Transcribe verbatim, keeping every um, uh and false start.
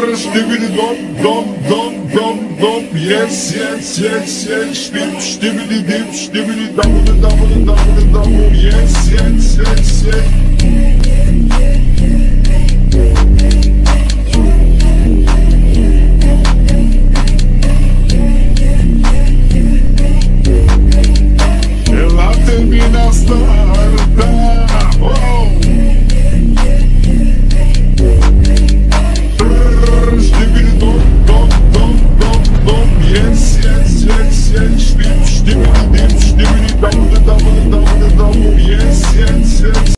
Stibbidi dom, dom, dom, dom, dom. Yes, yes, yes, yes. Stib, stibbidi dip, stibbidi double, double, double, double. Yes, yes, yes, yes. Ela termina starta. Oh. Stibbidi dom, dom, dom, dom, dom. Yes, yes, yes, yes. Stib, stibbidi dip, stibbidi double, double, double, double. Yes, yes, yes.